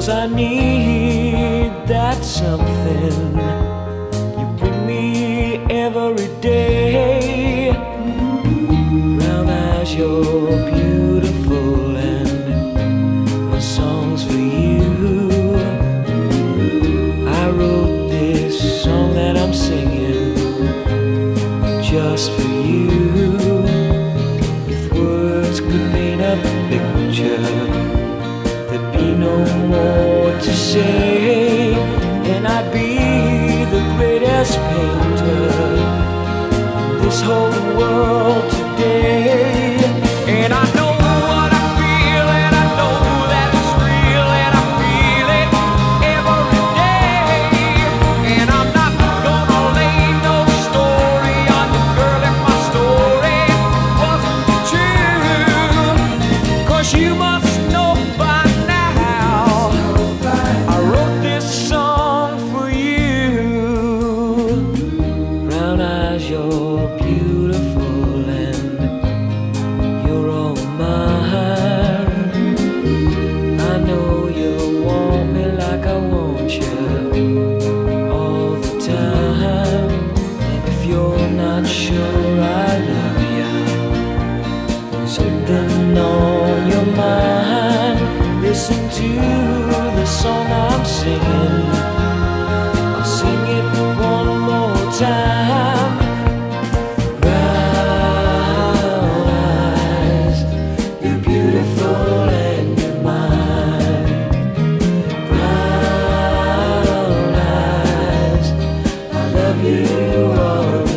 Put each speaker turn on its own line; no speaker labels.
I need that something you bring me every day. Brown eyes, you're beautiful, and my song's for you. I wrote this song that I'm singing just for you. If words could paint a picture, there'd be no more to say, and I'd be the greatest painter in this whole world today. And I know what I feel, and I know that it's real, and I feel it every day. And I'm not gonna lay no story on the girl if my story wasn't true, 'cause you must know by now I wrote this song for you. Brown eyes, you're beautiful, and you're all mine. I know you want me like I want you all the time. And if you're not sure I love you, something on your mind, listen to the song I'm singing. I'll sing it one more time. Brown eyes, you're beautiful and you're mine. Brown eyes, I love you all.